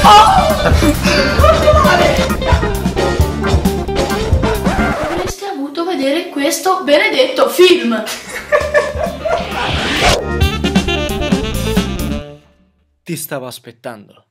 Avreste avuto vedere questo benedetto film. Ti stavo aspettando.